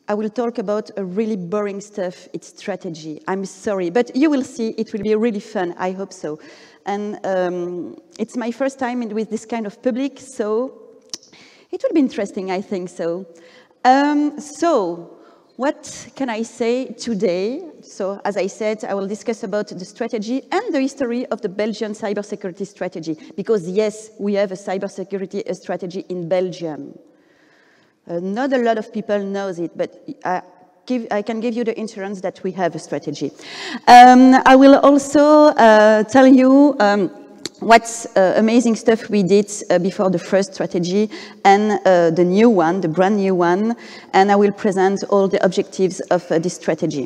I will talk about a really boring stuff. It's strategy. I'm sorry, but you will see it will be really fun. I hope so. And it's my first time with this kind of public, so it will be interesting, I think so. So what can I say today? So as I said, I will discuss about the strategy and the history of the Belgian cybersecurity strategy, because yes, we have a cybersecurity strategy in Belgium. Not a lot of people knows it, but I can give you the assurance that we have a strategy. I will also tell you what amazing stuff we did before the first strategy and the new one, the brand new one, and I will present all the objectives of this strategy.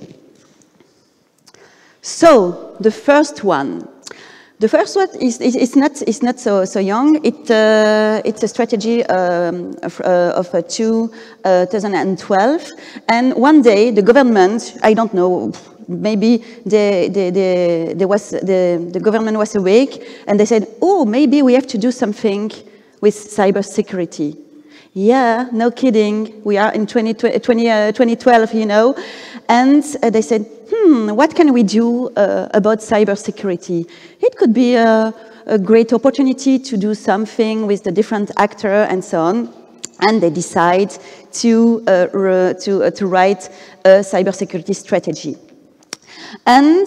So, the first one. The first one is not so young. It's a strategy of 2012, and one day the government, I don't know, maybe the government was awake and they said, oh, maybe we have to do something with cybersecurity. Yeah, no kidding. We are in 2012, you know, and they said, what can we do about cybersecurity? It could be a great opportunity to do something with the different actors and so on. And they decide to write a cybersecurity strategy. And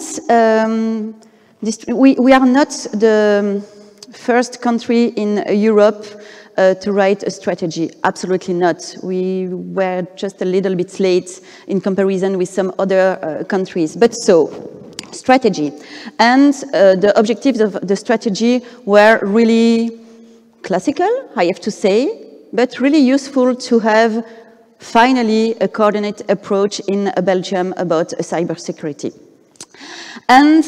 we are not the first country in Europe to write a strategy. Absolutely not. We were just a little bit late in comparison with some other countries. But so, strategy. And the objectives of the strategy were really classical, I have to say, but really useful to have finally a coordinated approach in Belgium about cybersecurity. And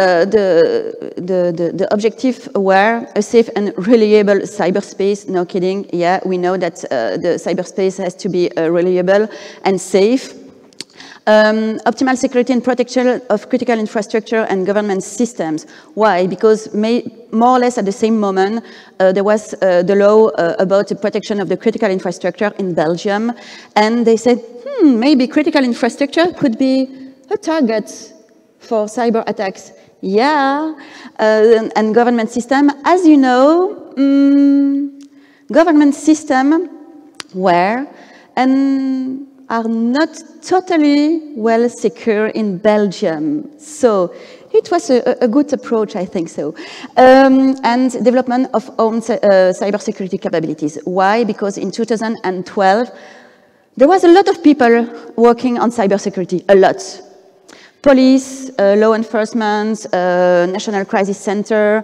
the objective were a safe and reliable cyberspace. No kidding, yeah, we know that the cyberspace has to be reliable and safe. Optimal security and protection of critical infrastructure and government systems. Why? Because more or less at the same moment, there was the law about the protection of the critical infrastructure in Belgium. And they said, maybe critical infrastructure could be a target for cyber attacks. Yeah, and government system, as you know, government system were and are not totally well secure in Belgium. So it was a good approach, I think so. And development of own cybersecurity capabilities. Why? Because in 2012, there was a lot of people working on cybersecurity, a lot. Police, law enforcement, National Crisis Center,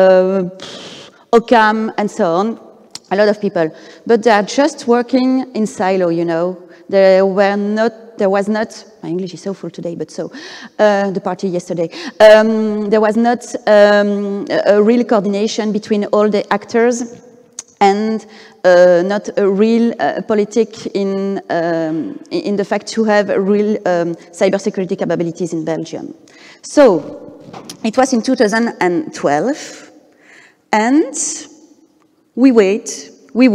OCAM, and so on. A lot of people. But they are just working in silo, you know. There was not, my English is so full today, but so, the party yesterday. There was not a real coordination between all the actors and not a real politic in the fact to have real cybersecurity capabilities in Belgium. So, it was in 2012, and we wait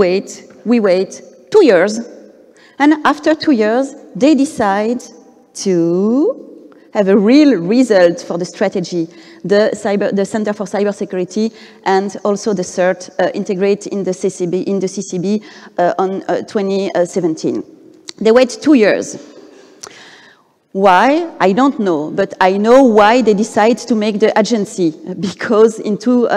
2 years. And after 2 years, they decide to have a real result for the strategy, the Center for Cybersecurity, and also the CERT integrate in the CCB on 2017. They wait 2 years. Why? I don't know, but I know why they decide to make the agency, because in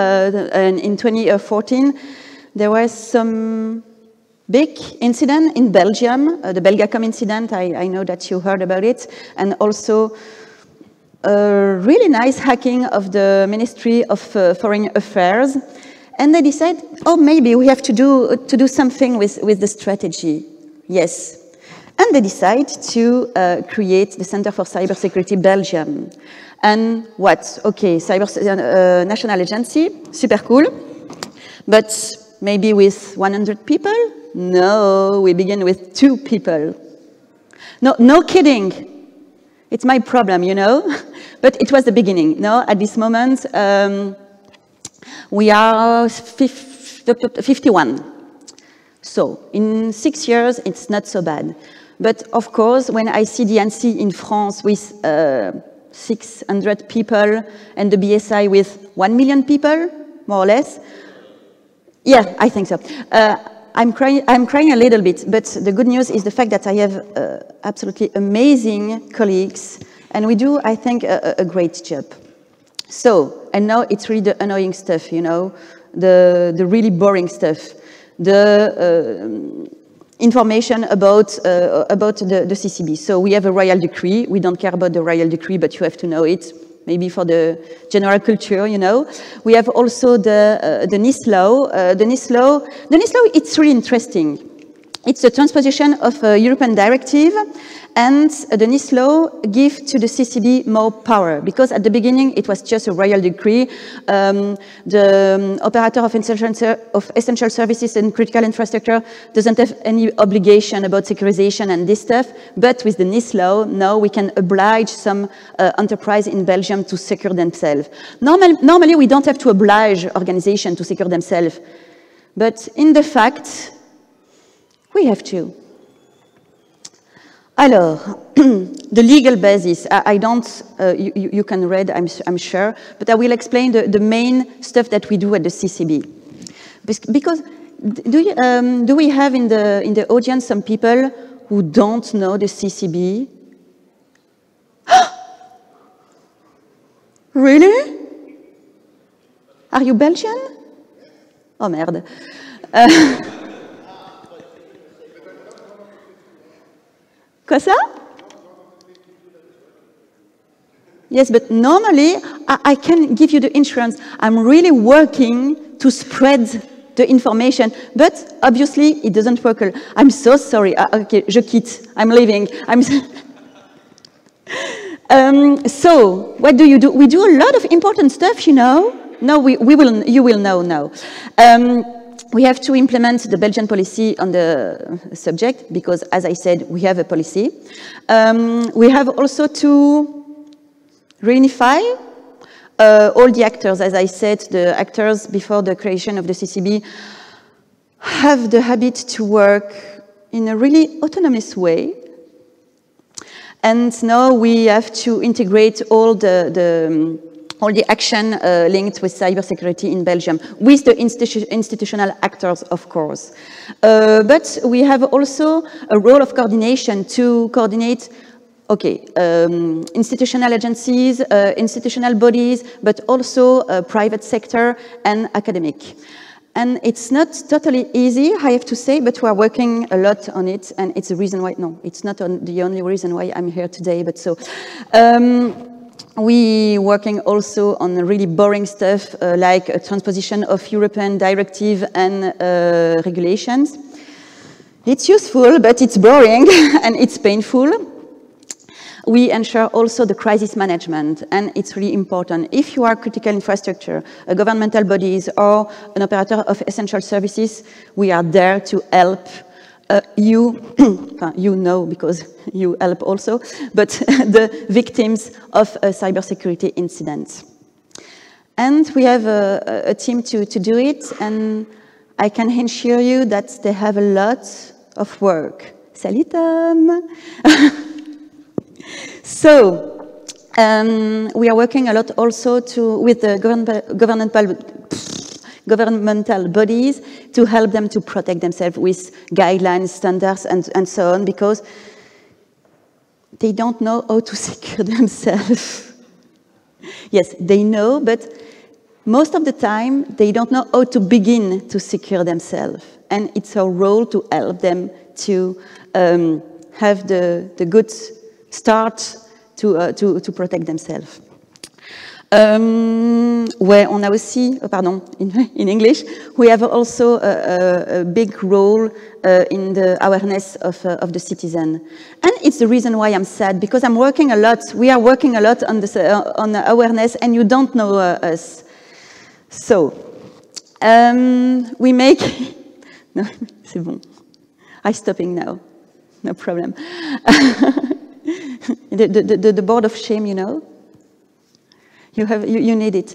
2014 there was some big incident in Belgium, the Belgacom incident. I know that you heard about it, and also a really nice hacking of the Ministry of Foreign Affairs. And they decide, oh, maybe we have to do something with the strategy. Yes. And they decide to create the Center for Cybersecurity Belgium. And what? Okay, national agency, super cool. But maybe with 100 people? No, we begin with 2 people. No kidding. It's my problem, you know? But it was the beginning, no? At this moment, we are 51. So, in 6 years, it's not so bad. But of course, when I see the ANSSI in France with 600 people and the BSI with 1 million people, more or less, yeah, I think so. I'm crying a little bit, but the good news is the fact that I have absolutely amazing colleagues, and we do, I think, a great job. So, and now it's really the annoying stuff, you know, the really boring stuff, the information about the CCB. So we have a royal decree. We don't care about the royal decree, but you have to know it, maybe for the general culture, you know. We have also the Nice law. The Nice law, it's really interesting. It's a transposition of a European directive, and the Nice law gives to the CCB more power, because at the beginning it was just a royal decree. The operator of essential services and critical infrastructure doesn't have any obligation about securization and this stuff, but with the Nice law, now we can oblige some enterprise in Belgium to secure themselves. Normally we don't have to oblige organizations to secure themselves, but in the fact, we have to. Alors, the legal basis, I don't, you can read, I'm sure, but I will explain the main stuff that we do at the CCB. Because do we have in the audience some people who don't know the CCB? Really? Are you Belgian? Oh merde. Quoi ça? Yes, but normally I can give you the insurance. I'm really working to spread the information, but obviously it doesn't work. I'm so sorry. Okay, je quitte. I'm leaving. So what do? We do a lot of important stuff, you know. No, you will know now. We have to implement the Belgian policy on the subject because, as I said, we have a policy. We have also to reunify all the actors. As I said, the actors before the creation of the CCB have the habit to work in a really autonomous way. And now we have to integrate all the action linked with cybersecurity in Belgium, with the institutional actors, of course. But we have also a role of coordination to coordinate, okay, institutional agencies, institutional bodies, but also private sector and academic. And it's not totally easy, I have to say, but we're working a lot on it, and it's the reason why, no, it's not the only reason why I'm here today, but so. We working also on really boring stuff like a transposition of European directive and regulations. It's useful, but it's boring and it's painful. We ensure also the crisis management, and it's really important. If you are critical infrastructure, governmental bodies, or an operator of essential services, we are there to help you know, because you help also, but the victims of cybersecurity incidents. And we have a team to do it, and I can assure you that they have a lot of work. Salut Tom! So, we are working a lot also with the governmental bodies to help them to protect themselves with guidelines, standards, and so on, because they don't know how to secure themselves. Yes, they know, but most of the time, they don't know how to begin to secure themselves. And it's our role to help them to have the good start to protect themselves. Ouais, on a aussi, pardon, in English, we have also a big role in the awareness of the citizen. And it's the reason why I'm sad, because I'm working a lot, we are working a lot on the awareness, and you don't know us. So, we make, no, c'est bon, I'm stopping now, no problem. The board of shame, you know? You need it.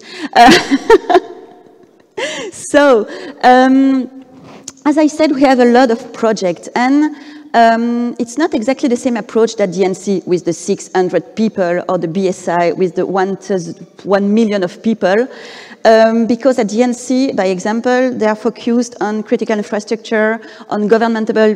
So, as I said, we have a lot of projects, and It's not exactly the same approach that DNC with the 600 people or the BSI with the 1 million of people. Because at DNC, by example, they are focused on critical infrastructure, on governmental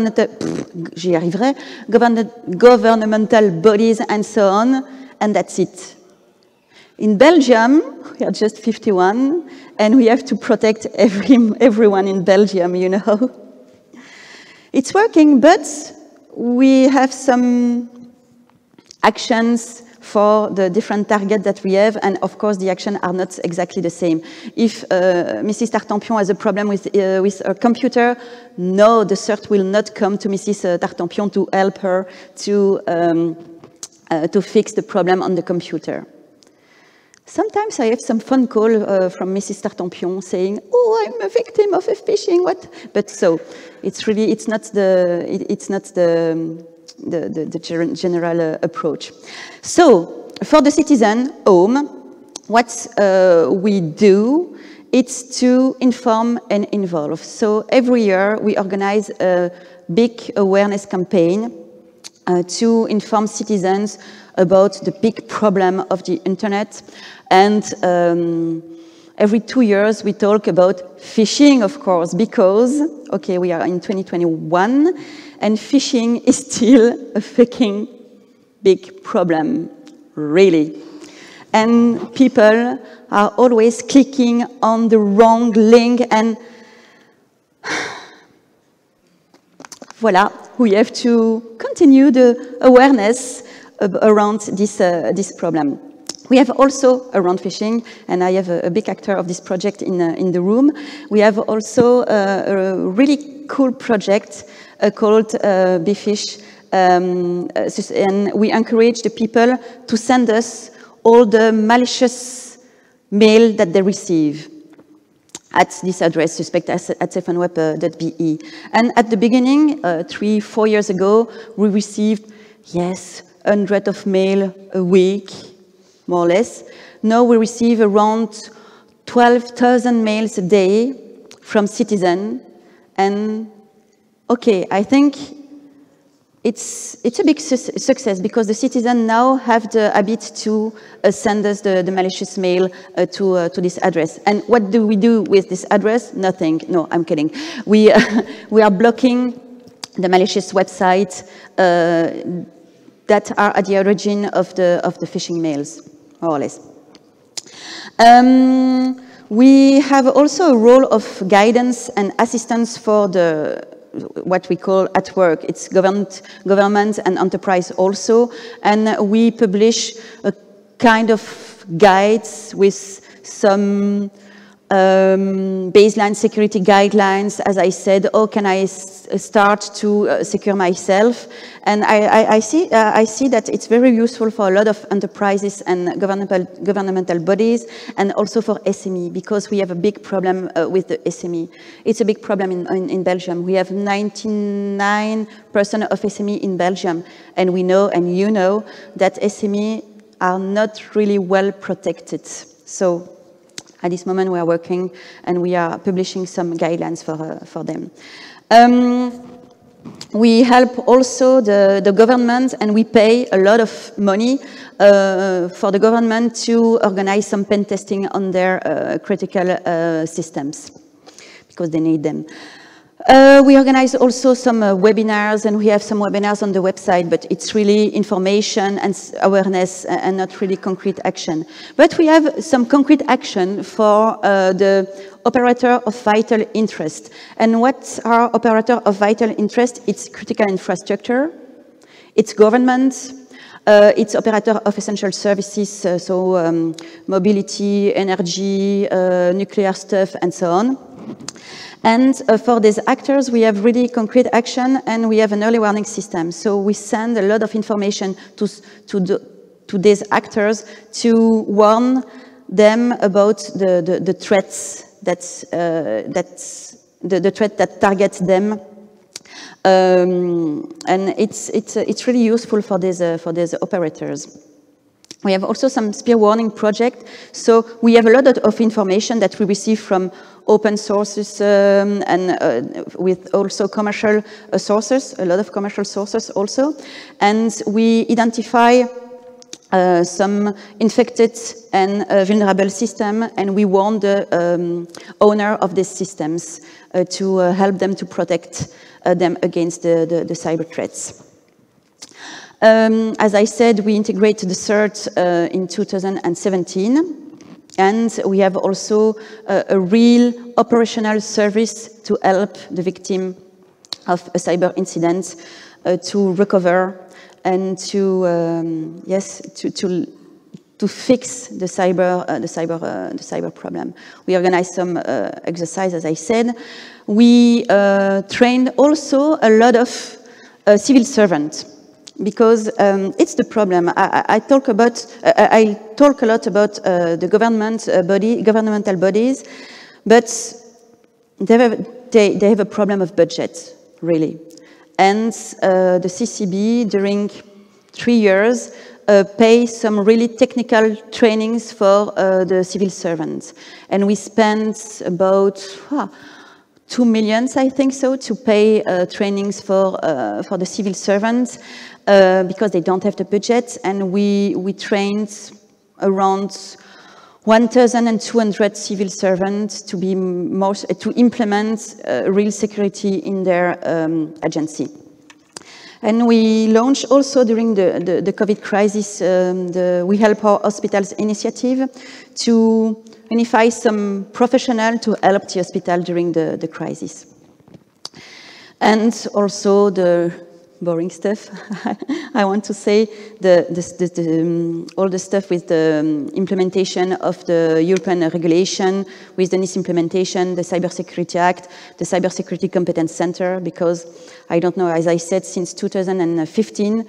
bodies, and so on, and that's it. In Belgium, we are just 51, and we have to protect everyone in Belgium, you know. It's working, but we have some actions for the different targets that we have, and of course the actions are not exactly the same. If Mrs. Tartampion has a problem with her computer, no, the CERT will not come to Mrs. Tartampion to help her to fix the problem on the computer. Sometimes I have some phone call from Mrs. Tartampion saying, "Oh, I'm a victim of a phishing." What? But so it's really it's not the general approach. So for the citizen home, what we do, it's to inform and involve. So every year we organize a big awareness campaign to inform citizens about the big problem of the internet. And every 2 years we talk about phishing, of course, because, okay, we are in 2021, and phishing is still a fucking big problem, really. And people are always clicking on the wrong link, and voila, we have to continue the awareness around this problem. We have also, around phishing, and I have a big actor of this project in the room, we have also a really cool project called BeFish, and we encourage the people to send us all the malicious mail that they receive at this address, suspect@cephanweb.be. And at the beginning, 3-4 years ago, we received, yes, 100 of mail a week, more or less. Now we receive around 12,000 mails a day from citizens. And okay, I think it's a big success because the citizens now have the habit to send us the malicious mail to this address. And what do we do with this address? Nothing. No, I'm kidding. We are blocking the malicious websites that are at the origin of the phishing mails, more or less. We have also a role of guidance and assistance for what we call at work. It's government and enterprise also, and we publish a kind of guides with some baseline security guidelines. As I said, how can I start to secure myself? And I see that it's very useful for a lot of enterprises and governmental bodies, and also for SME, because we have a big problem with the SME. It's a big problem in Belgium. We have 99% of SME in Belgium, and we know, and you know, that SME are not really well protected. So at this moment, we are working and we are publishing some guidelines for them. We help also the government, and we pay a lot of money for the government to organize some pen testing on their critical systems, because they need them. We organize also some webinars, and we have some webinars on the website, but it's really information and awareness and not really concrete action. But we have some concrete action for the operator of vital interest. And what are operator of vital interest? It's critical infrastructure, it's government, it's operator of essential services, so mobility, energy, nuclear stuff, and so on. And for these actors, we have really concrete action, and we have an early warning system. So we send a lot of information to these actors to warn them about the threats the threat that targets them. And it's really useful for these operators. We have also some spear warning project. So we have a lot of information that we receive from open sources and with also commercial sources, a lot of commercial sources also. And we identify some infected and vulnerable system, and we want the owner of these systems to help them to protect them against the cyber threats. As I said, we integrated the CERT in 2017, and we have also a real operational service to help the victim of a cyber incident to recover and to to fix the cyber problem. We organized some exercise, as I said. We trained also a lot of civil servants, because it's the problem. I talk a lot about the governmental bodies, but they have a problem of budget, really. And the CCB, during 3 years, pay some really technical trainings for the civil servants. And we spent about 2 million, I think so, to pay trainings for the civil servants because they don't have the budget. And we trained around 1,200 civil servants to implement real security in their agency. And we launched also during the COVID crisis We Help Our Hospitals initiative to unify some professionals to help the hospital during the crisis. And also the boring stuff, I want to say, all the stuff with the implementation of the European regulation, with the NIS implementation, the Cybersecurity Act, the Cybersecurity Competence Center, because I don't know, as I said, since 2015,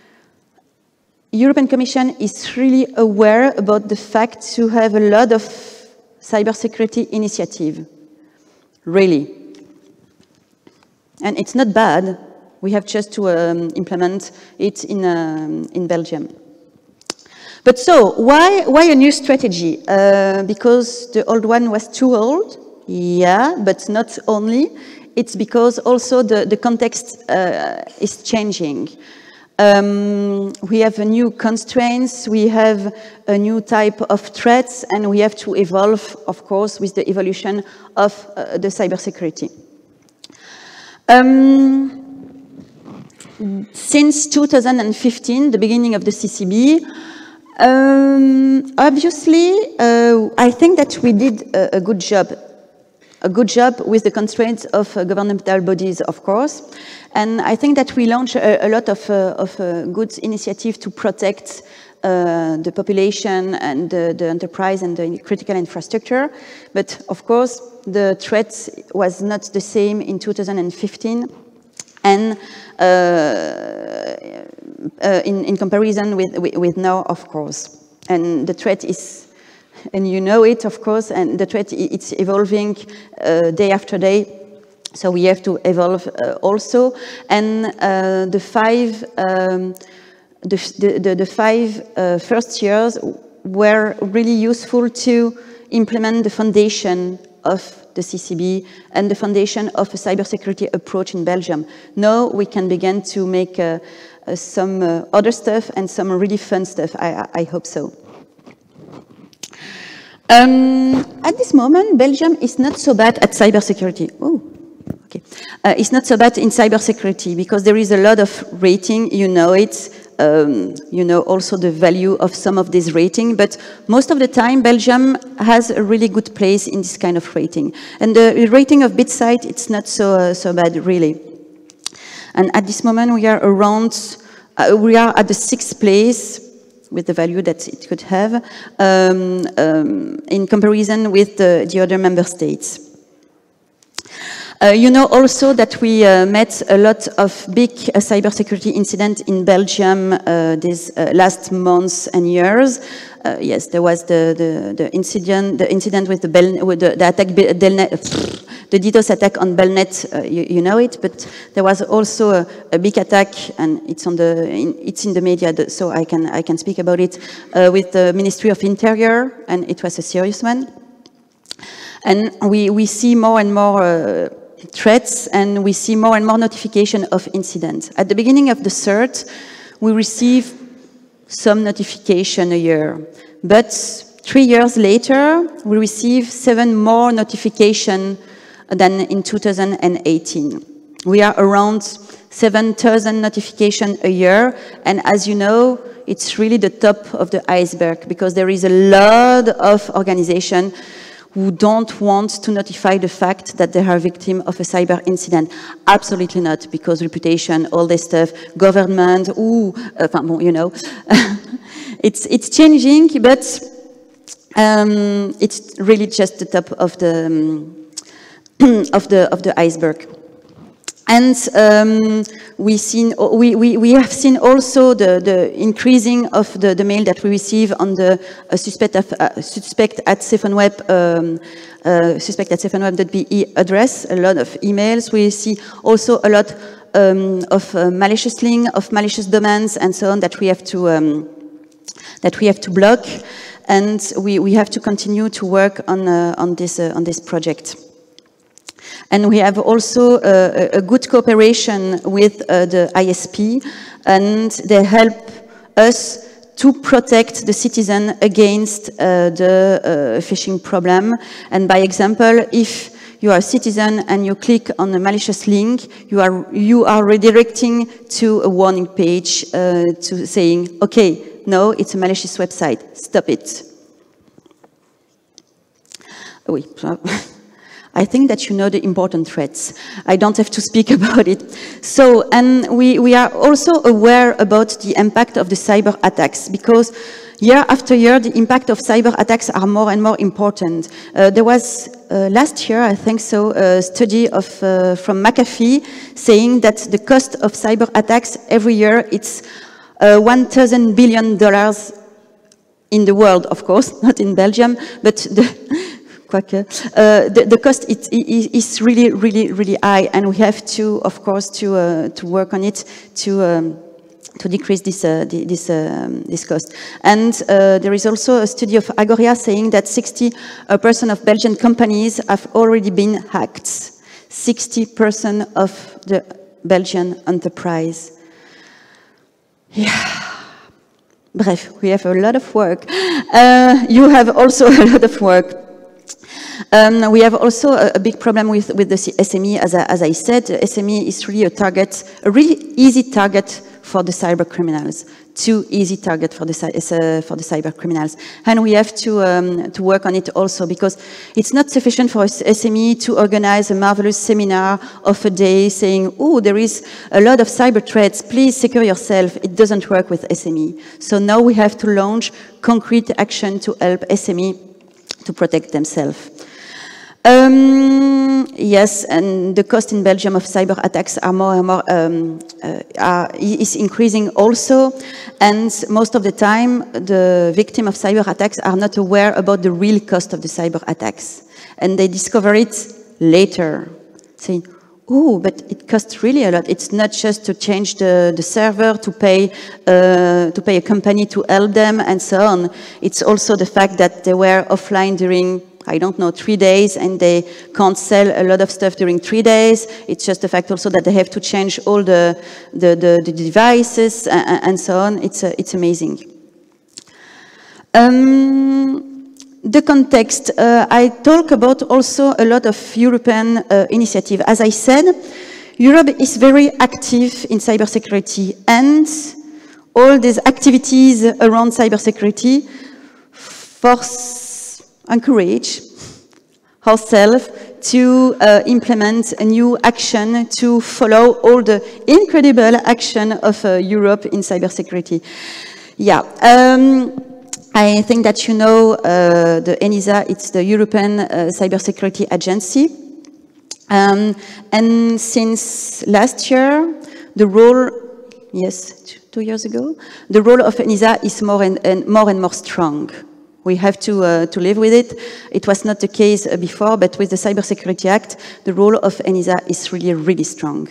European Commission is really aware about the fact to have a lot of cybersecurity initiative, really. And it's not bad. We have just to implement it in Belgium. But so, why a new strategy? Because the old one was too old? Yeah, but not only. It's because also the context is changing. We have new constraints, we have a new type of threats, and we have to evolve, of course, with the evolution of the cybersecurity. Since 2015, the beginning of the CCB, obviously, I think that we did a good job with the constraints of governmental bodies, of course. And I think that we launched a lot of good initiatives to protect the population and the enterprise and the critical infrastructure. But of course, the threat was not the same in 2015. And in comparison with now, of course. And the threat is, and you know it, of course, and the threat, it's evolving day after day. So we have to evolve also. And the five first years were really useful to implement the foundation of the CCB and the foundation of a cybersecurity approach in Belgium. Now we can begin to make some other stuff and some really fun stuff. I hope so. At this moment, Belgium is not so bad at cybersecurity. Oh, okay. It's not so bad in cybersecurity because there is a lot of rating, you know it. You know also the value of some of this rating, but most of the time Belgium has a really good place in this kind of rating. And the rating of BitSight, it's not so bad really. And at this moment we are around, we are at the 6th place with the value that it could have in comparison with the other member states. You know also that we met a lot of big cybersecurity incidents in Belgium these last months and years. Yes, there was the incident with the attack the DDoS attack on Belnet, you know it, but there was also a big attack, and it's in the media, so I can speak about it, with the Ministry of Interior, and it was a serious one. And we see more and more threats, and we see more and more notification of incidents. At the beginning of the CERT, we receive some notification a year, but 3 years later, we receive 7 more notifications than in 2018. We are around 7,000 notifications a year, and as you know, it's really the top of the iceberg, because there is a lot of organizations who don't want to notify the fact that they are a victim of a cyber incident. Absolutely not, because reputation, all this stuff, government, you know. It's changing, but it's really just the top of the iceberg. And we have seen also the increasing of the mail that we receive on the suspect@cephenweb.be address, a lot of emails. We see also a lot of malicious links, of malicious domains, and so on that we have to block, and we have to continue to work on this project. And we have also a good cooperation with the ISP, and they help us to protect the citizen against the phishing problem. And by example, if you are a citizen and you click on a malicious link, you are redirecting to a warning page to saying, okay, no, it's a malicious website, stop it. Oui. I think that you know the important threats. I don't have to speak about it. So, and we are also aware about the impact of the cyber attacks, because year after year, the impact of cyber attacks are more and more important. There was last year, I think so, a study from McAfee saying that the cost of cyber attacks every year, it's $1,000 billion in the world, of course, not in Belgium, but the cost is really, really, really high, and we have to, of course, to work on it to decrease this cost. And there is also a study of Agoria saying that 60% of Belgian companies have already been hacked. 60% of the Belgian enterprise. Yeah. Bref, we have a lot of work. You have also a lot of work. We have also a big problem with the SME, as I said. SME is really a really easy target for the cyber criminals. Too easy target for the cyber criminals, and we have to work on it also, because it's not sufficient for SME to organize a marvelous seminar of a day saying, "Oh, there is a lot of cyber threats. Please secure yourself." It doesn't work with SME. So now we have to launch concrete action to help SME to protect themselves. Yes, and the cost in Belgium of cyber attacks are more and more is increasing also, and most of the time the victims of cyber attacks are not aware about the real cost of the cyber attacks, and they discover it later, saying, "Oh, but it costs really a lot. It's not just to change the server, to pay a company to help them, and so on. It's also the fact that they were offline during, I don't know, 3 days, and they can't sell a lot of stuff during 3 days. It's just the fact also that they have to change all the devices and so on. It's amazing." The context, I talk about also a lot of European initiative. As I said, Europe is very active in cybersecurity, and all these activities around cybersecurity encourage ourselves to implement a new action to follow all the incredible action of Europe in cybersecurity. Yeah. I think that you know the ENISA, it's the European Cybersecurity Agency. And since last year, the role, yes, 2 years ago, the role of ENISA is more and more strong. We have to live with it. It was not the case before, but with the Cybersecurity Act, the role of ENISA is really, really strong.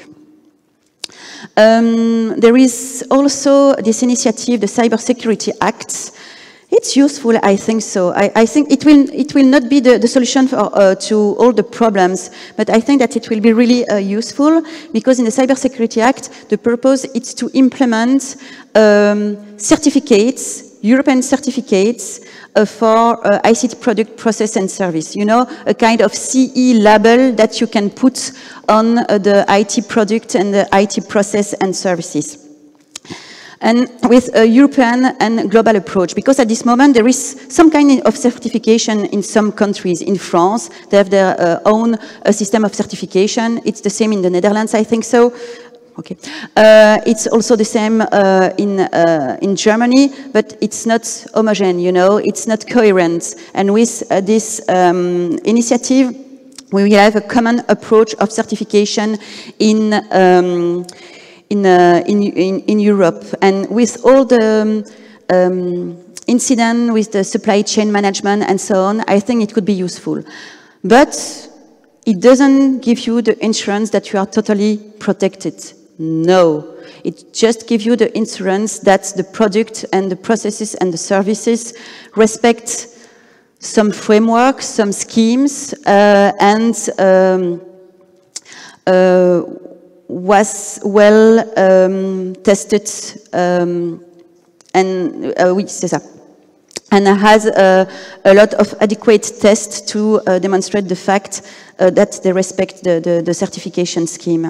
There is also this initiative, the Cybersecurity Act. It's useful, I think so. I think it will not be the solution for, to all the problems, but I think that it will be really useful, because in the Cybersecurity Act, the purpose is to implement certificates, European certificates, for ICT product, process and service. You know, a kind of CE label that you can put on the IT product and the IT process and services. And with a European and global approach, because at this moment there is some kind of certification in some countries. In France, they have their own system of certification. It's the same in the Netherlands, I think so. Okay. It's also the same in Germany, but it's not homogeneous, you know, it's not coherent. And with this initiative, we will have a common approach of certification in Europe. And with all the incident with the supply chain management and so on, I think it could be useful. But it doesn't give you the insurance that you are totally protected. No, it just gives you the insurance that the product and the processes and the services respect some frameworks, some schemes, and was well tested, and and has a lot of adequate tests to demonstrate the fact that they respect the certification scheme.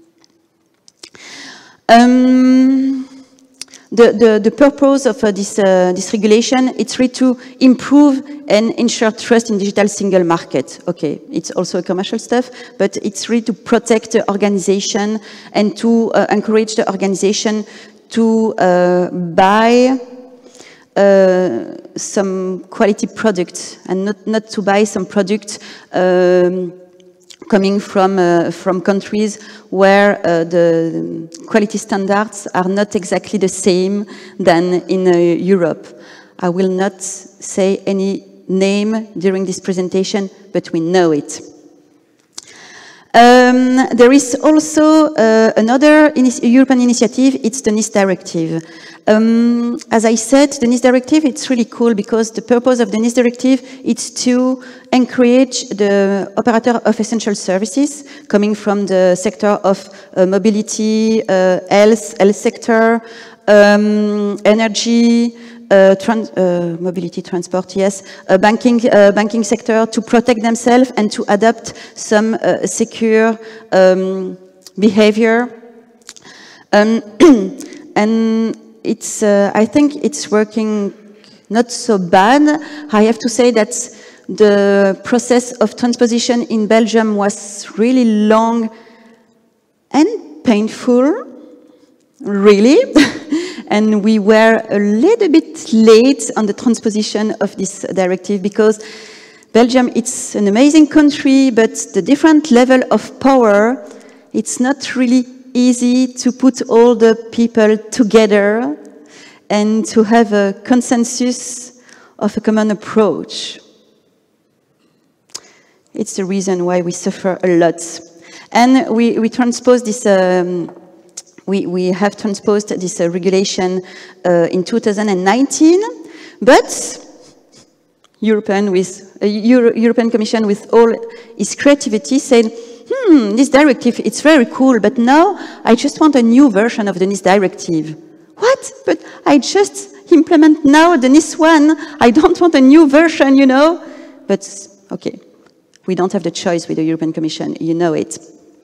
The purpose of this regulation, it's really to improve and ensure trust in digital single market. Okay, it's also a commercial stuff, but it's really to protect the organization and to encourage the organization to buy some quality product and not to buy some product coming from countries where the quality standards are not exactly the same than in Europe. I will not say any name during this presentation, but we know it. There is also another European initiative, it's the NIS directive. As I said, the NIS directive, it's really cool because the purpose of the NIS directive is to encourage the operator of essential services coming from the sector of mobility, health sector, energy, mobility, transport, yes, banking sector to protect themselves and to adopt some secure behavior. And it's, I think it's working not so bad. I have to say that the process of transposition in Belgium was really long and painful, really. And we were a little bit late on the transposition of this directive because Belgium, it's an amazing country, but the different level of power, it's not really easy to put all the people together and to have a consensus of a common approach. It's the reason why we suffer a lot. And we transpose this we have transposed this regulation in 2019, but European Commission with all its creativity said, this directive, it's very cool, but now I just want a new version of the NIS directive. What? But I just implement now the NIS one. I don't want a new version, you know? But, okay, we don't have the choice with the European Commission, you know it.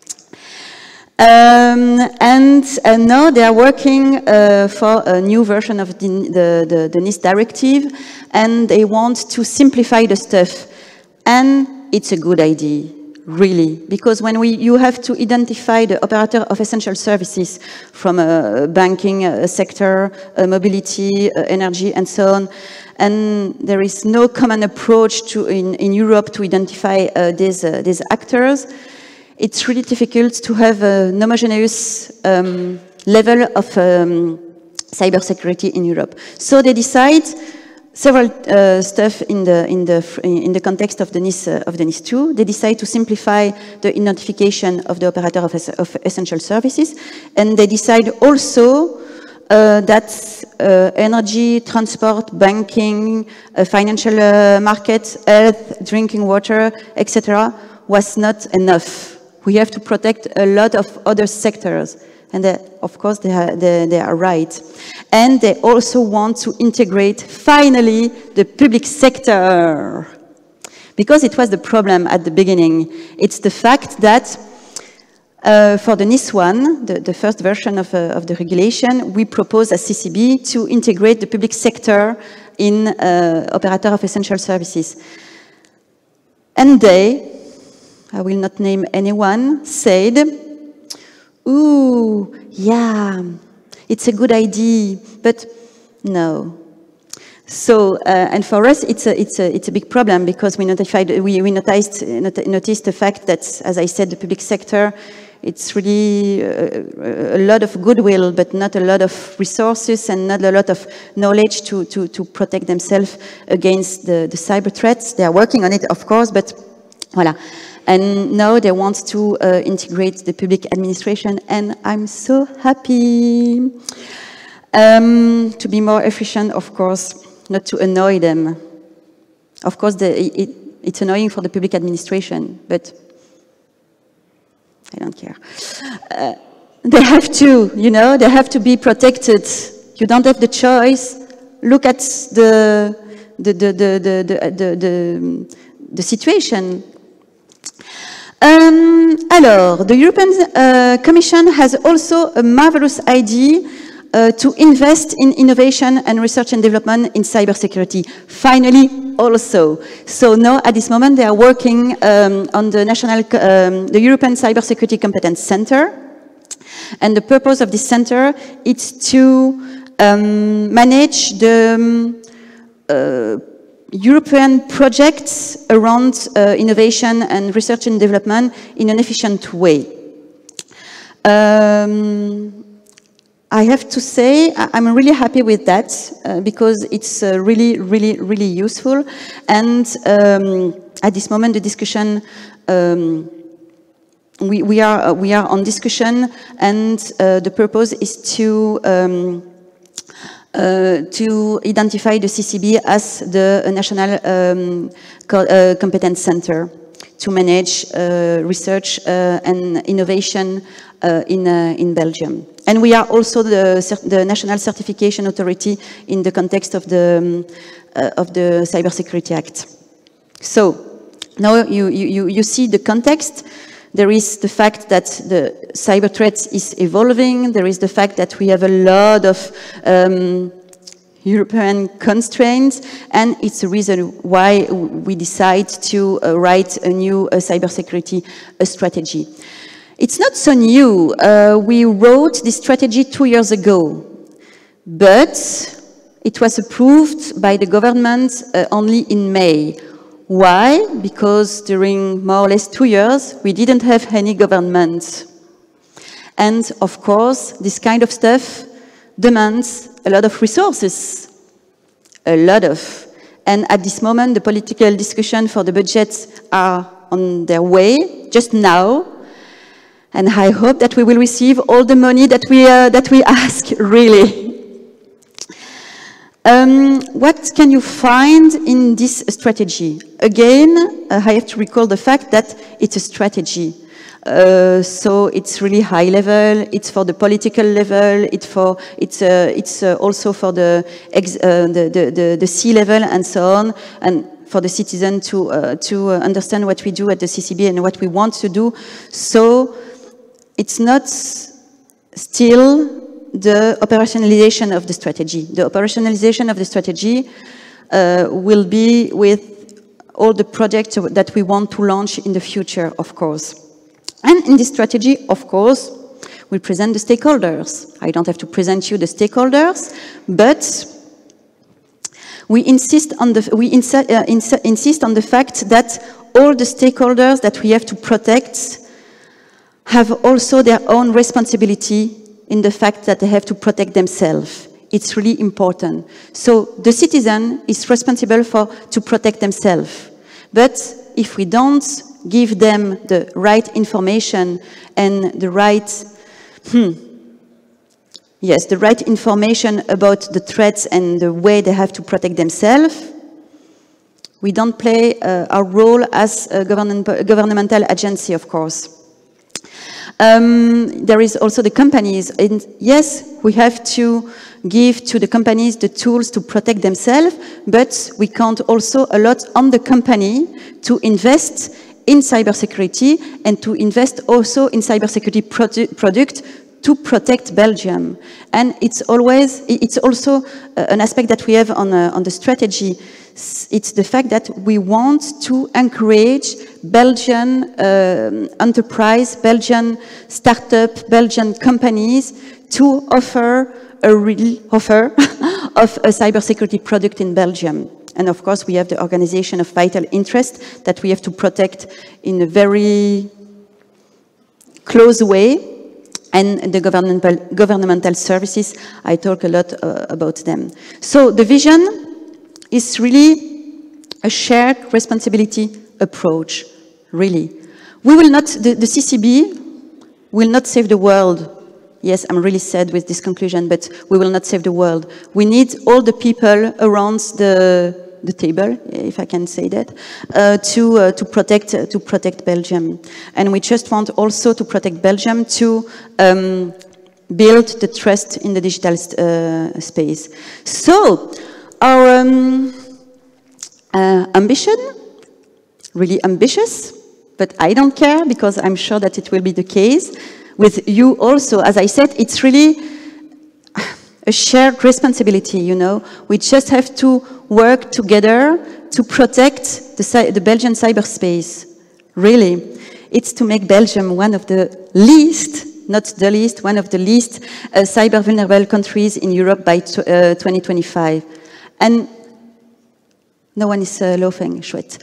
And now they are working for a new version of the NIS directive, and they want to simplify the stuff. And it's a good idea, really, because when you have to identify the operator of essential services from a banking sector, mobility, energy, and so on, and there is no common approach in Europe to identify these actors, it's really difficult to have an homogeneous level of cybersecurity in Europe. So they decide several stuff in the context of the NIS 2. They decide to simplify the notification of the operator of essential services, and they decide also that energy, transport, banking, financial markets, health, drinking water, etc. was not enough. We have to protect a lot of other sectors. And of course, they are right. And they also want to integrate, finally, the public sector. Because it was the problem at the beginning. It's the fact that for the NIS 1, the first version of the regulation, we propose as CCB to integrate the public sector in operator of essential services. And they, I will not name anyone, said, ooh, yeah, it's a good idea, but no. So, and for us, it's a big problem because we noticed the fact that, as I said, the public sector, it's really a lot of goodwill, but not a lot of resources and not a lot of knowledge to protect themselves against the cyber threats. They are working on it, of course, but voilà. And now they want to integrate the public administration, and I'm so happy to be more efficient, of course, not to annoy them. Of course, it's annoying for the public administration, but I don't care. They have to, you know, they have to be protected. You don't have the choice. Look at the situation. Alors, the European Commission has also a marvelous idea to invest in innovation and research and development in cybersecurity. Finally, also. So now, at this moment, they are working on the European Cybersecurity Competence Center. And the purpose of this center is to manage the European projects around innovation and research and development in an efficient way. I have to say I'm really happy with that because it's really, really, really useful. And at this moment, the discussion we are on discussion, and the purpose is to identify the CCB as the national competence center to manage research and innovation in Belgium. And we are also the national certification authority in the context of the Cybersecurity Act. So now you see the context. There is the fact that the cyber threat is evolving. There is the fact that we have a lot of European constraints, and it's the reason why we decide to write a new cybersecurity strategy. It's not so new. We wrote this strategy 2 years ago, but it was approved by the government only in May. Why? Because during more or less 2 years, we didn't have any government. And of course, this kind of stuff demands a lot of resources. A lot of. And at this moment, the political discussion for the budgets are on their way, just now. And I hope that we will receive all the money that we ask, really. What can you find in this strategy? Again, I have to recall the fact that it's a strategy. So it's really high level. It's for the political level. It's also for the C-level and so on, and for the citizen to understand what we do at the CCB and what we want to do. So it's not still the operationalization of the strategy. The operationalization of the strategy will be with all the projects that we want to launch in the future, of course. And in this strategy, of course, we present the stakeholders. I don't have to present you the stakeholders, but we insist on the fact that all the stakeholders that we have to protect have also their own responsibility in the fact that they have to protect themselves It's really important. So the citizen is responsible to protect themselves. But if we don't give them the right information and the right, the right information about the threats and the way they have to protect themselves, we don't play our role as a governmental agency, of course. There is also the companies, and yes, we have to give to the companies the tools to protect themselves, but we count also a lot on the company to invest in cybersecurity and to invest also in cybersecurity product to protect Belgium. And it's also an aspect that we have on the strategy. It's the fact that we want to encourage Belgian enterprise, Belgian startup, Belgian companies to offer a real offer of a cybersecurity product in Belgium. And of course, we have the organization of vital interest that we have to protect in a very close way. And the governmental services, I talk a lot about them. So the vision is really a shared responsibility approach, really. We will not, the CCB will not save the world. Yes, I'm really sad with this conclusion, but we will not save the world. We need all the people around the table, if I can say that, to protect Belgium. And we just want also to protect Belgium to build the trust in the digital space. So, our ambition, really ambitious, but I don't care because I'm sure that it will be the case. With you also, as I said, it's really a shared responsibility, you know. We just have to work together to protect the Belgian cyberspace. Really. It's to make Belgium one of the least, not the least, one of the least cyber vulnerable countries in Europe by 2025. And no one is laughing, chouette.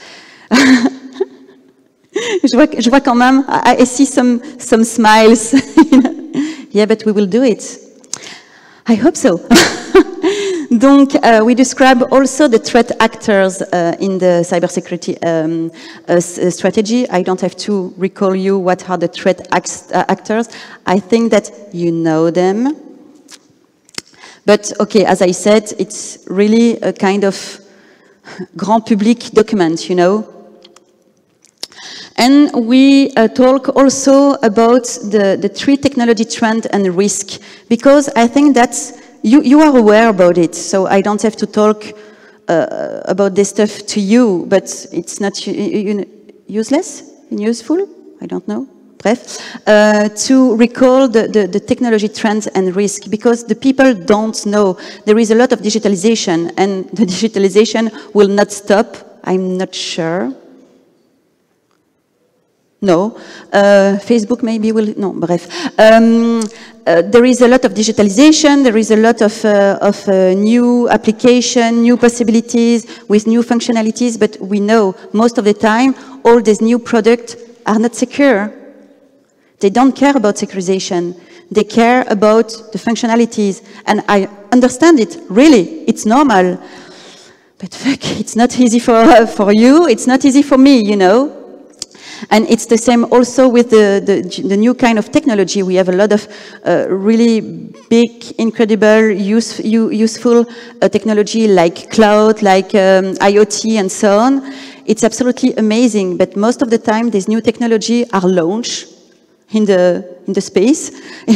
Je vois quand même, I see some smiles. Yeah, but we will do it. I hope so. Donc, we describe also the threat actors in the cybersecurity strategy. I don't have to recall you what are the threat actors. I think that you know them. But, okay, as I said, it's really a kind of grand public document, you know. And we talk also about the three technology trend and risk, because I think that you are aware about it, so I don't have to talk about this stuff to you, but it's not useless and useful, I don't know, bref, to recall the technology trends and risk, because the people don't know. There is a lot of digitalization, and the digitalization will not stop, I'm not sure. No, Facebook maybe will, no, bref. There is a lot of digitalization, there is a lot of new application, new possibilities with new functionalities, but we know most of the time all these new products are not secure. They don't care about securization. They care about the functionalities. And I understand it, really, it's normal. But fuck, it's not easy for you, it's not easy for me, you know. And it's the same also with the new kind of technology. We have a lot of really big, incredible, useful technology like cloud, like IoT and so on. It's absolutely amazing, but most of the time these new technology are launched in the space,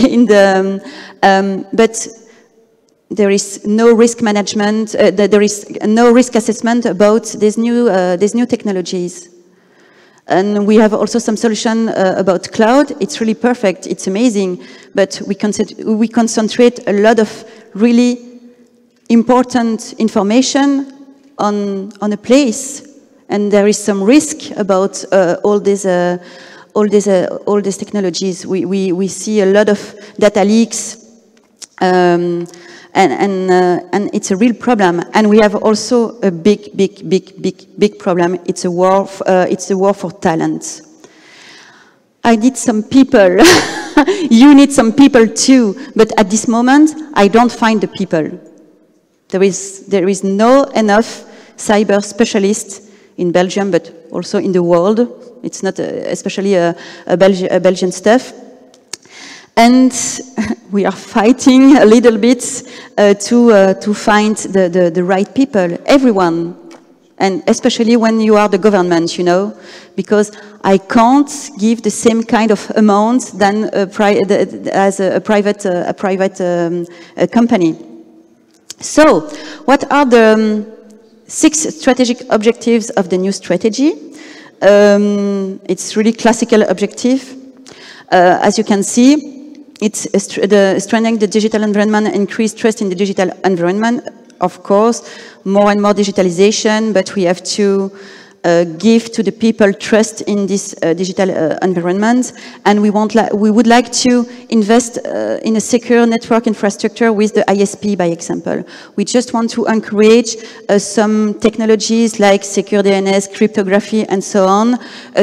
but there is no risk management, there is no risk assessment about these new technologies. And we have also some solution about cloud. It's really perfect, it's amazing, but we concentrate a lot of really important information on a place, and there is some risk about all these technologies. We see a lot of data leaks, and it's a real problem. And we have also a big problem. It's a war for talent. I need some people You need some people too, but at this moment, I don't find the people. There is no enough cyber specialists in Belgium, but also in the world. It's not especially a Belgian stuff. And we are fighting a little bit to find the right people, everyone. And especially when you are the government, you know, because I can't give the same kind of amount than as a private company. So, what are the 6 strategic objectives of the new strategy? It's really classical objective. As you can see, it's strengthening the digital environment, increase trust in the digital environment. Of course, more and more digitalization, but we have to give to the people trust in this digital environment, and we would like to invest in a secure network infrastructure with the ISP, by example. We just want to encourage some technologies like secure DNS, cryptography, and so on,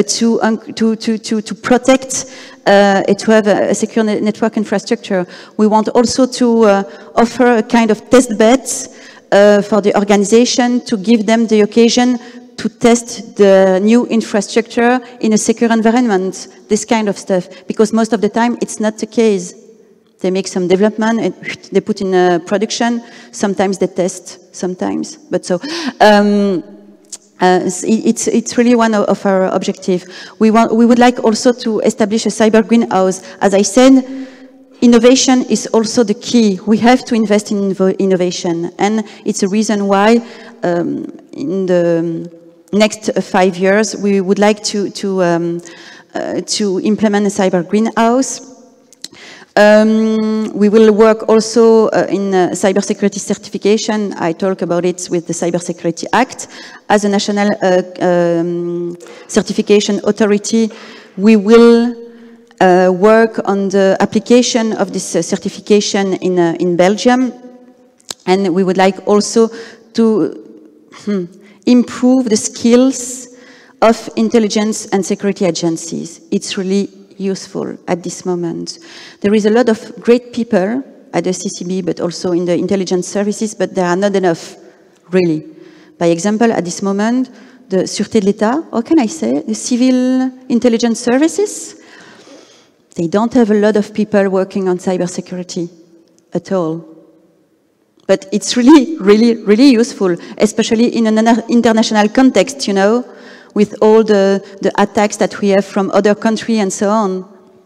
to protect to have a secure network infrastructure. We want also to offer a kind of test beds for the organization to give them the occasion to test the new infrastructure in a secure environment, this kind of stuff, because most of the time it's not the case. They make some development, and they put in production, sometimes they test, sometimes, but so. It's really one of our objectives. We would like also to establish a cyber greenhouse. As I said, innovation is also the key. We have to invest in innovation, and it's a reason why in the next 5 years we would like to implement a cyber greenhouse. We will work also in cybersecurity certification. I talk about it with the Cybersecurity Act. As a national certification authority, we will work on the application of this certification in Belgium. And we would like also to improve the skills of intelligence and security agencies. It's really useful at this moment. There is a lot of great people at the CCB, but also in the intelligence services, but there are not enough, really. By example, at this moment, the Sûreté de l'État, how can I say, the civil intelligence services, they don't have a lot of people working on cybersecurity at all. But it's really, really, really useful, especially in an international context, you know, with all the attacks that we have from other countries and so on.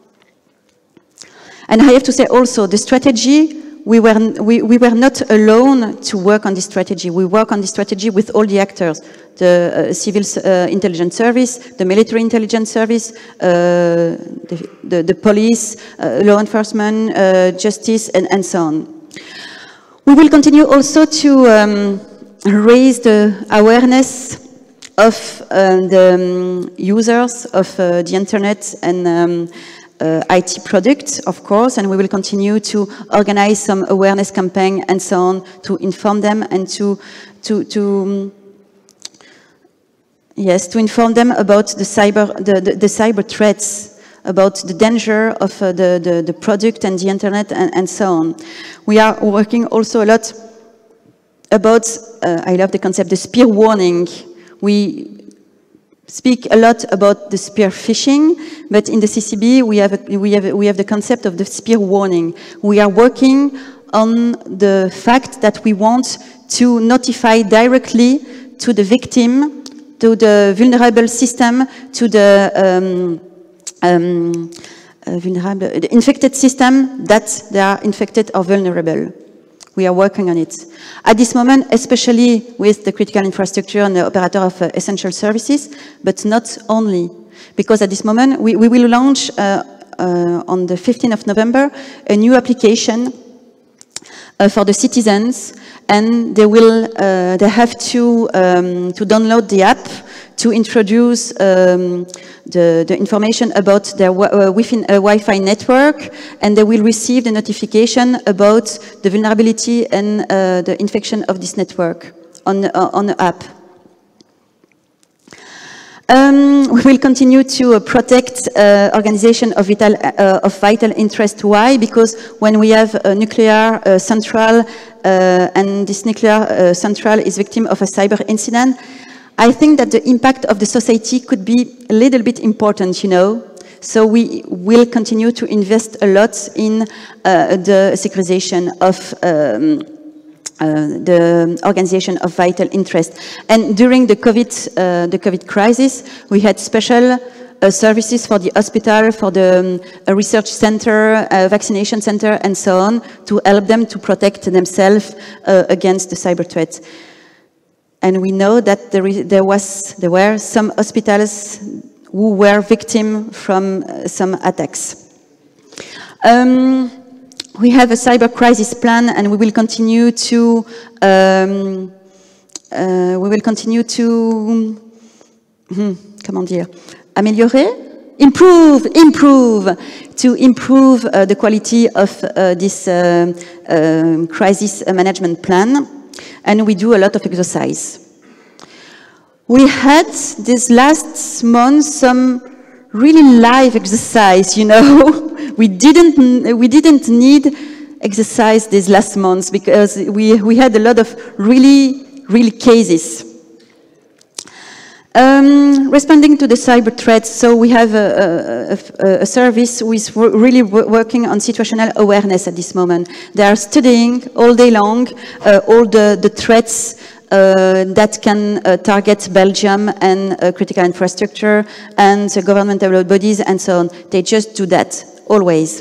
And I have to say also, the strategy, we were not alone to work on this strategy. We work on this strategy with all the actors, the civil intelligence service, the military intelligence service, the police, law enforcement, justice, and so on. We will continue also to raise the awareness of the users of the internet and IT products, of course, and we will continue to organize some awareness campaign and so on to inform them and to inform them about the cyber threats, about the danger of the product and the internet and so on. We are working also a lot about, I love the concept, the spear warning. We speak a lot about the spear phishing, but in the CCB we have the concept of the spear warning. We are working on the fact that we want to notify directly to the victim, to the vulnerable system, to the the infected system that they are infected or vulnerable. We are working on it. At this moment, especially with the critical infrastructure and the operator of essential services, but not only. Because at this moment, we will launch on the 15th of November a new application for the citizens, and they have to download the app to introduce the information about their within a Wi-Fi network, and they will receive the notification about the vulnerability and the infection of this network on the app. We will continue to protect organization of vital interest. Why? Because when we have a nuclear central and this nuclear central is victim of a cyber incident, I think that the impact of the society could be a little bit important, you know. So we will continue to invest a lot in the securization of the organization of vital interest. And during the COVID crisis, we had special services for the hospital, for the research center, vaccination center, and so on, to help them to protect themselves against the cyber threat. And we know that there were some hospitals who were victims from some attacks. We have a cyber crisis plan, and we will continue to comment dire, améliorer, improve the quality of this crisis management plan, and we do a lot of exercise. We had this last month some really live exercise, you know. We didn't need exercise these last months because we had a lot of really cases. Responding to the cyber threats, so we have a service who is really working on situational awareness at this moment. They are studying all day long all the threats that can target Belgium and critical infrastructure and governmental bodies and so on. They just do that, always.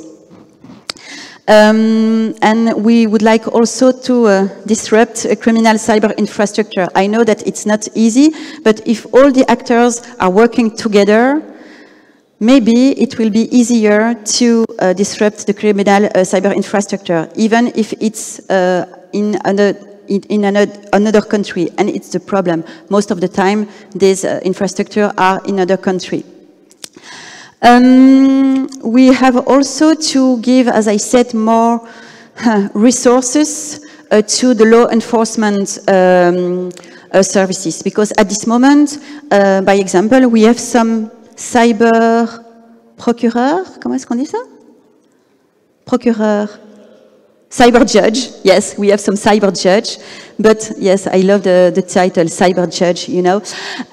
And we would like also to disrupt a criminal cyber infrastructure. I know that it's not easy, but if all the actors are working together, maybe it will be easier to disrupt the criminal cyber infrastructure, even if it's in another country. And it's the problem. Most of the time, these infrastructures are in another country. We have also to give, as I said, more resources to the law enforcement services, because at this moment, by example, we have some cyber procureur, comment est-ce qu'on dit ça? Procureur. Cyber judge, yes, we have some cyber judge, but yes, I love the title, cyber judge, you know.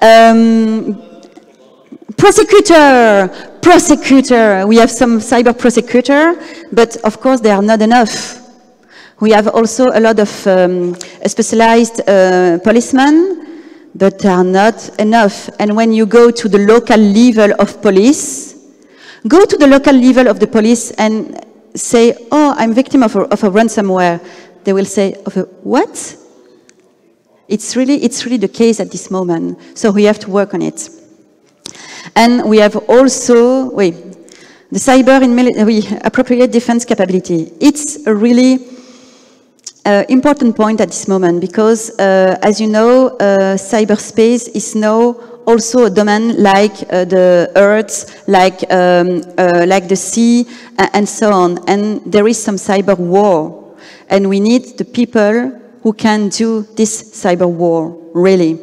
Prosecutor, we have some cyber prosecutor, but of course they are not enough. We have also a lot of specialized policemen, but they are not enough. And when you go to the local level of police, go to the local level of the police and say, oh, I'm victim of a ransomware. They will say, of a what? It's really the case at this moment. So we have to work on it. And we have also, the cyber appropriate defense capability. It's a really important point at this moment because, as you know, cyberspace is now also a domain like the earth, like the sea, and so on. And there is some cyber war. And we need the people who can do this cyber war, really.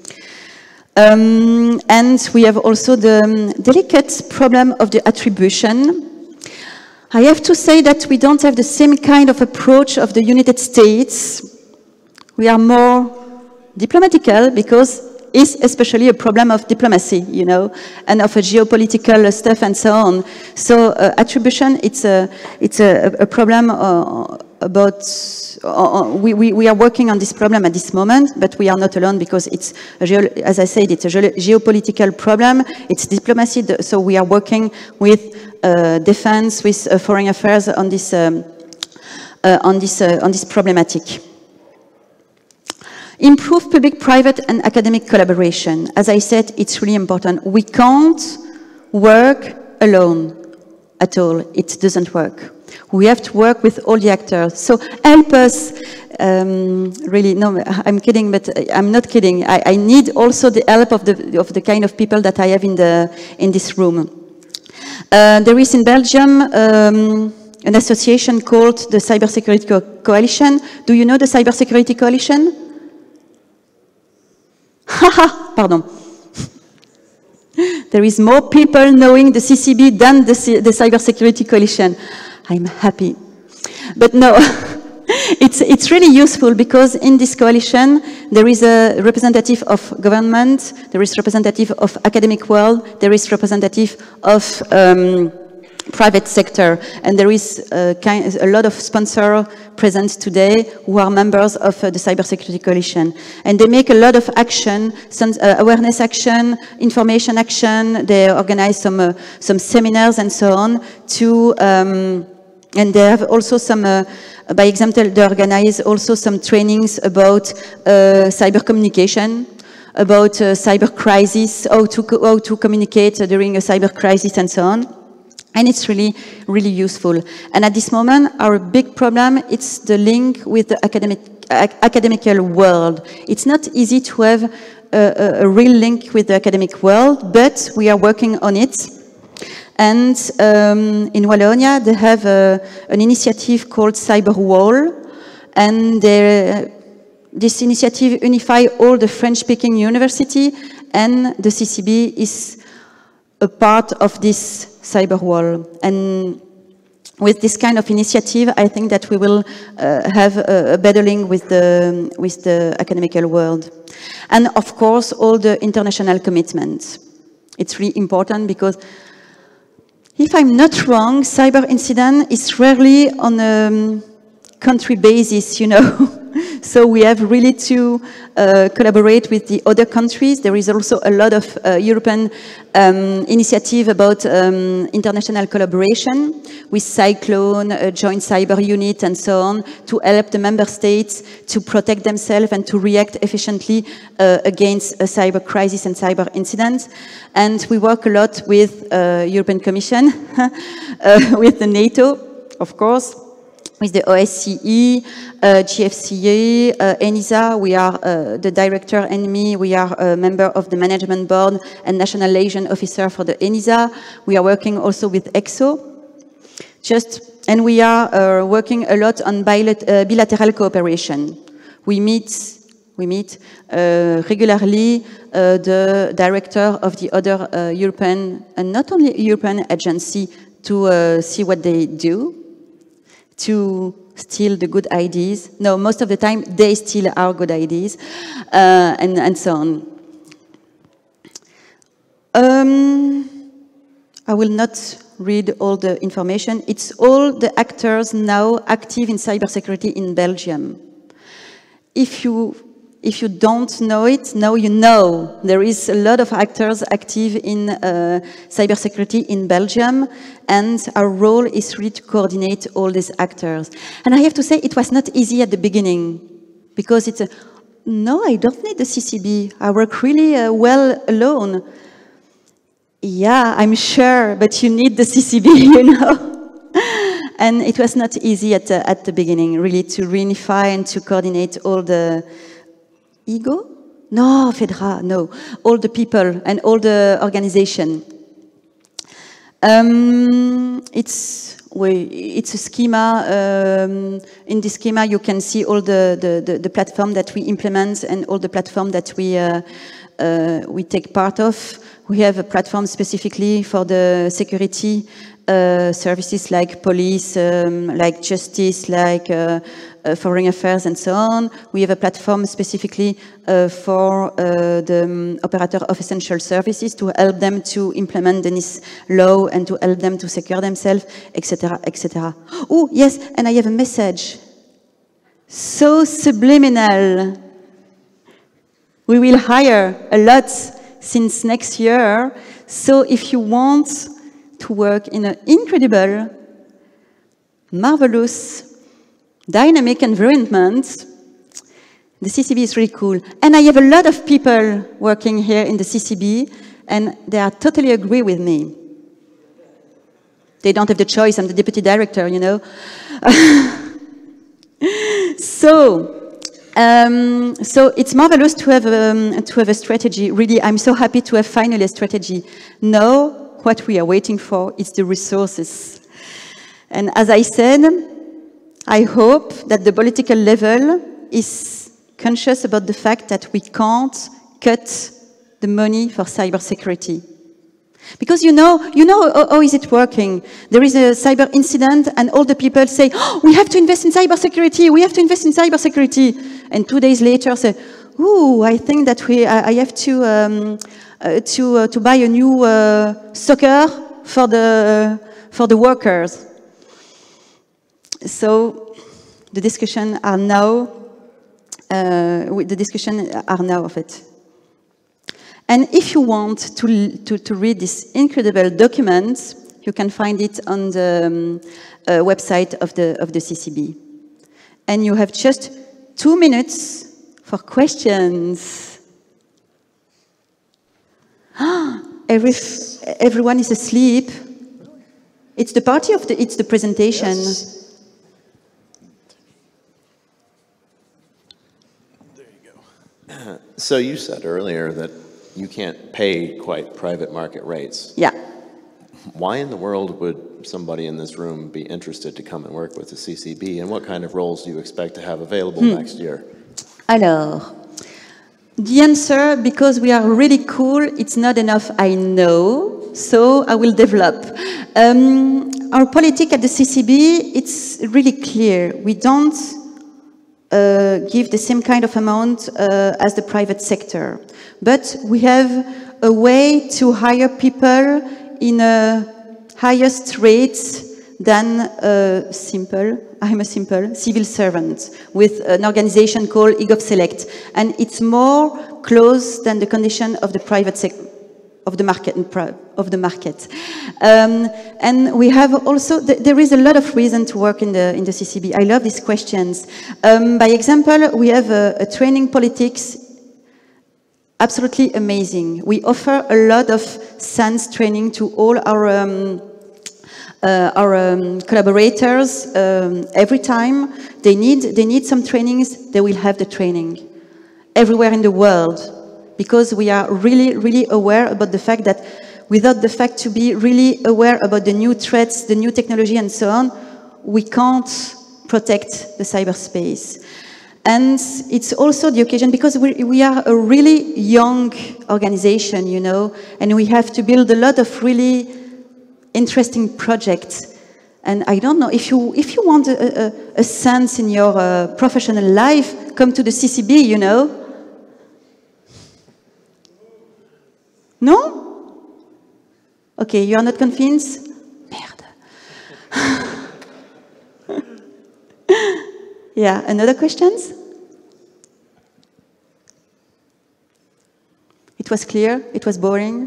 And we have also the delicate problem of the attribution. I have to say that we don't have the same kind of approach of the United States. We are more diplomatical because it's especially a problem of diplomacy, you know, and of a geopolitical stuff and so on. So attribution, it's a problem about. We are working on this problem at this moment, but we are not alone because it's, as I said, it's a geopolitical problem. It's diplomacy, so we are working with defense, with foreign affairs on this problematic. Improve public, private, and academic collaboration. As I said, it's really important. We can't work alone at all. It doesn't work. We have to work with all the actors. So help us. Really, no, I'm kidding, but I'm not kidding. I need also the help of the kind of people that I have in this room. There is in Belgium an association called the Cybersecurity Coalition. Do you know the Cybersecurity Coalition? Haha, pardon. There is more people knowing the CCB than the Cybersecurity Coalition. I'm happy. But no, it's really useful because in this coalition, there is a representative of government, there is representative of academic world, there is representative of private sector, and there is a lot of sponsors present today who are members of the Cybersecurity Coalition. And they make a lot of action, some awareness action, information action, they organize some seminars and so on to, and they have also some, by example, they organize also some trainings about cyber communication, about cyber crisis, how to communicate during a cyber crisis and so on. And it's really, really useful. And at this moment, our big problem is the link with the academical world. It's not easy to have a real link with the academic world, but we are working on it. And in Wallonia, they have an initiative called Cyberwall, and this initiative unifies all the French-speaking university, and the CCB is a part of this Cyberwall. And with this kind of initiative, I think that we will have a better link with the academical world. And of course, all the international commitments. It's really important because if I'm not wrong, cyber incident is rarely on a country basis, you know. So we have really to collaborate with the other countries. There is also a lot of European initiative about international collaboration with Cyclone, a joint cyber unit and so on, to help the member states to protect themselves and to react efficiently against a cyber crisis and cyber incidents. And we work a lot with European Commission, with the NATO, of course, with the OSCE, GFCA, ENISA. We are the director and me, we are a member of the management board and national liaison officer for the ENISA. We are working also with EXO. And we are working a lot on bilateral cooperation. We meet regularly the director of the other European, and not only European agency, to see what they do, to steal the good ideas. No, most of the time they steal our good ideas, and so on. I will not read all the information. It's all the actors now active in cybersecurity in Belgium. If you don't know it, now you know. There is a lot of actors active in cybersecurity in Belgium, and our role is really to coordinate all these actors. And I have to say, it was not easy at the beginning, because it's no, I don't need the CCB. I work really well alone. Yeah, I'm sure, but you need the CCB, you know. And it was not easy at the beginning, really, to reunify and to coordinate all the ego? No, FEDRA, no. All the people and all the organization. It's a schema. In this schema, you can see all the platform that we implement and all the platform that we take part of. We have a platform specifically for the security services like police, like justice, like foreign affairs and so on. We have a platform specifically for the operator of essential services to help them to implement the NIS law and to help them to secure themselves, etc., etc. Oh, yes, and I have a message. So subliminal. We will hire a lot since next year. So if you want to work in an incredible, marvelous, dynamic environment, the CCB is really cool. And I have a lot of people working here in the CCB, and they are totally agree with me. They don't have the choice. I'm the deputy director, you know. So it's marvelous to have a strategy. Really, I'm so happy to have finally a strategy. Now, what we are waiting for is the resources. And as I said, I hope that the political level is conscious about the fact that we can't cut the money for cybersecurity. Because you know how is it working? There is a cyber incident and all the people say, oh, we have to invest in cybersecurity, we have to invest in cybersecurity. And 2 days later say, ooh, I think that I have to buy a new soccer for the workers. So the discussion are now of it. And if you want to read this incredible document, you can find it on the website of the CCB. And you have just 2 minutes for questions. Everyone is asleep. It's the party of it's the presentation. Yes. There you go. So you said earlier that you can't pay quite private market rates. Yeah. Why in the world would somebody in this room be interested to come and work with the CCB, and what kind of roles do you expect to have available next year? Alors, the answer, because we are really cool, it's not enough, I know, so I will develop. Our politic at the CCB, it's really clear. We don't give the same kind of amount as the private sector. But we have a way to hire people in a highest rates than I'm a simple civil servant with an organization called EGOV Select. And it's more close than the condition of the private sector, of the market. And we have also, there is a lot of reason to work in the CCB. I love these questions. By example, we have a training politics absolutely amazing. We offer a lot of SANS training to all our collaborators. Every time they need some trainings, they will have the training everywhere in the world, because we are really, really aware about the fact that without the fact to be really aware about the new threats, the new technology and so on, we can't protect the cyberspace. And it's also the occasion, because we are a really young organization, you know, and we have to build a lot of really interesting projects. And I don't know, if you want a sense in your professional life, come to the CCB, you know. No? Okay, you are not convinced? Merde. Yeah, another questions? It was clear, it was boring.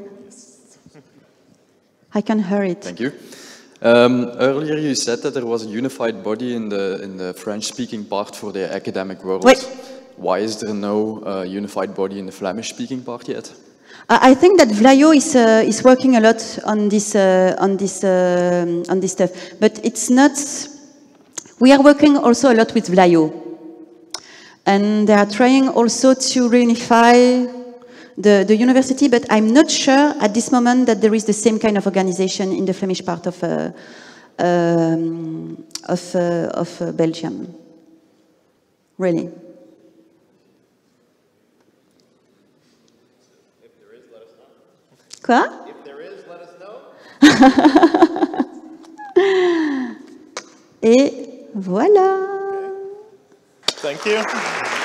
I can hear it. Thank you. Earlier you said that there was a unified body in the French-speaking part for the academic world. Wait. Why is there no unified body in the Flemish-speaking part yet? I think that Vlaio is working a lot on this stuff, but it's not. We are working also a lot with Vlaio, and they are trying also to reunify the university. But I'm not sure at this moment that there is the same kind of organization in the Flemish part of Belgium. Really. Quoi? If there is, let us know. Et voilà. Thank you.